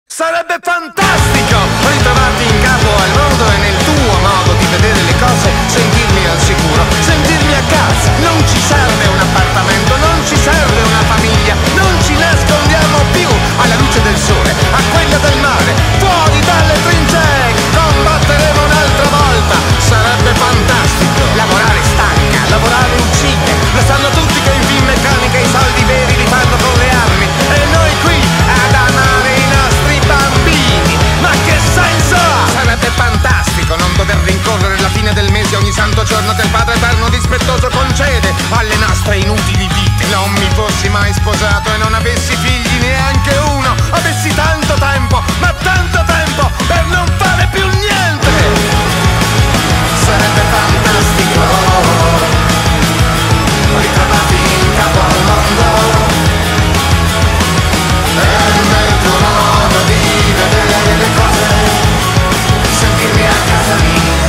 Sarebbe fantastico ritrovarti in capo al mondo e nel tuo modo di vedere le cose, sentirmi al sicuro, sentirmi a casa. Non ci serve un appartamento, non ci serve una famiglia, non ci nascondiamo più alla luce del sole, a quella del mare, fuori dalle trincee, combatteremo un'altra volta. Sarebbe fantastico. Lavorare stanca, lavorare uccide, lo sanno tutti che in Finmeccanica i soldi veri li fanno con le armi e noi qui ad amare i nostri bambini. Ma che senso ha? Sarebbe fantastico non dover rincorrere la fine del mese ogni santo giorno che il Padre Eterno dispettoso concede alle nostre inutili vite. Non mi fossi mai sposato e non avessi figli, neanche uno. Avessi tanto tempo, ma tanto tempo per non fare più niente. Sarebbe fantastico ritrovarti in capo al mondo e nel tuo modo di vedere le cose, sentirmi a casa mia.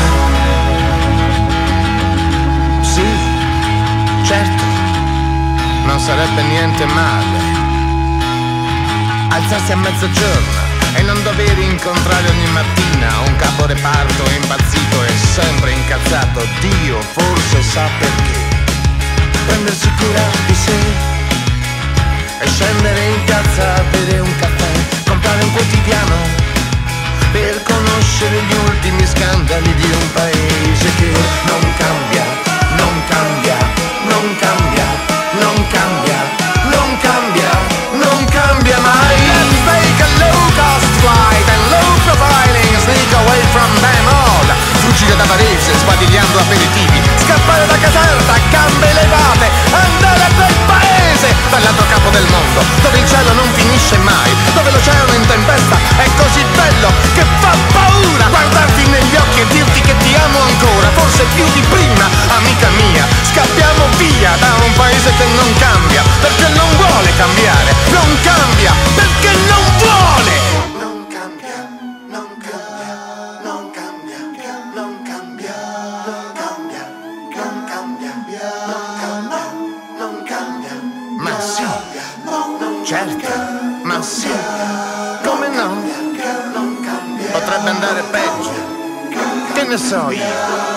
Sì, certo, non sarebbe niente male alzarsi a mezzogiorno e non dover incontrare ogni mattina un capo reparto impazzito e sempre incazzato. Dio forse sa perché. Prendersi cura di sé e scendere in piazza a bere un caffè, comprare un quotidiano per conoscere gli ultimi scandali di un paese che non cambia, non cambia, non cambia, non cambia, non cambia, non cambia mai. Let's take a low-cost flight and low profiling, sneak away from them all. Fuggire da Varese sbadigliando aperitivi, scappare da Caserta a gambe levate, andare a quel paese dall'altro capo del mondo, dove il cielo non finisce mai, dove l'oceano in tempesta è così bello che fa paura. Guardarti negli occhi e dirti che ti amo ancora, forse più di prima, amica mia. Scappiamo via da un paese che non cambia, perché non vuole cambiare, non cambia, perché non vuole. Non cambia, non cambia, non cambia, non cambia, non cambia, non cambia, non cambia. Ma sì, certo, ma sì, come no? Potrebbe andare peggio, che ne so io.